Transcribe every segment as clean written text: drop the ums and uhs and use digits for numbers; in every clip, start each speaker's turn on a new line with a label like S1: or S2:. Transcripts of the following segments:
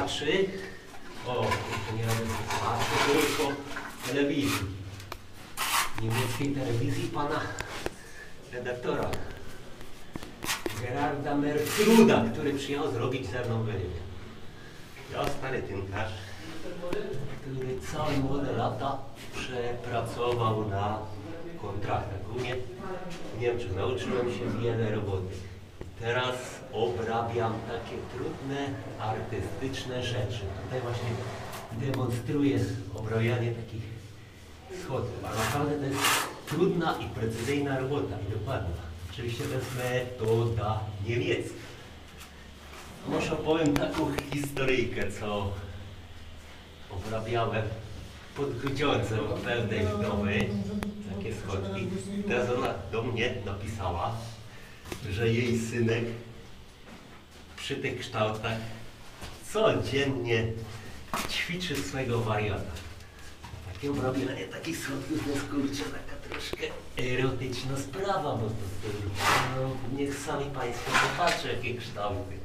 S1: słuchaczy. O, to nie robię słuchaczy, tylko telewizji. Niemieckiej telewizji pana redaktora Gerarda Mertruda, który przyjechał zrobić ze mną wywiad. Ja stary tynkarz, który całe młode lata przepracował na kontraktach. W Niemczech nauczyłem się wiele roboty. Teraz obrabiam takie trudne, artystyczne rzeczy. Tutaj właśnie demonstruję obrabianie takich schodów. A naprawdę to jest trudna i precyzyjna robota. I dokładna. Oczywiście to jest metoda niemiecka. Może opowiem taką historyjkę, co obrabiałem pod Grudziądzem pewnej wdowy, takie schodki. Teraz ona do mnie napisała, że jej synek przy tych kształtach codziennie ćwiczy swego wariata. Takie obrabianie takich schodków to jest kurczę taka troszkę erotyczna sprawa, bo to no, niech sami Państwo popatrzą, jakie kształty.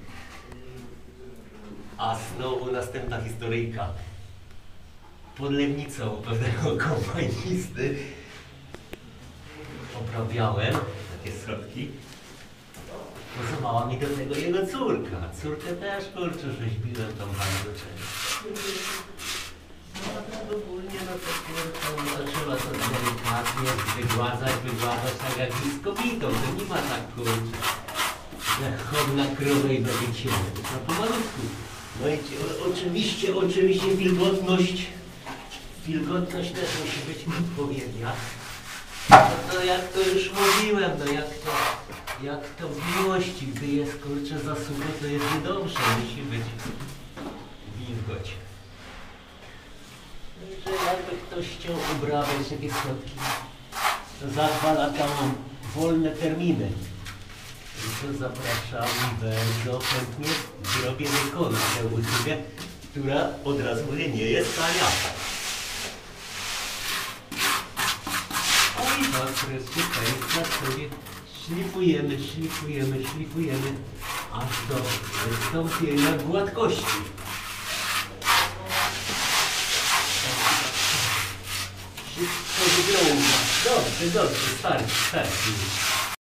S1: A znowu następna historyjka. Pod Legnicą pewnego kompanisty oprawiałem takie schodki. Pozwała mi do tego jego córka. Córkę też, kurczę, rzeźbiłem tam bardzo często. No a tak ogólnie, no to kurczę, to trzeba to delikatnie wygładzać tak jak z kobietą. To nie ma tak, kurczę, jak chod na krowę i na wycięcie. To trzeba pomalutku. No i oczywiście wilgotność też musi być odpowiednia. No to jak to już mówiłem, no jak to w miłości, gdy jest kurczę za sucho, to jest niedobrze, musi być wilgoć. Że jakby ktoś chciał obrabiać takie schodki, to za 2 lata mam wolne terminy. I to zapraszam bardzo chętnie, zrobię wykonać tę usługę, która od razu mówię, nie jest tania. O i tak wreszcie teraz sobie szlifujemy, aż do wystąpienia gładkości. Wszystko wygląda. Dobrze, starczy.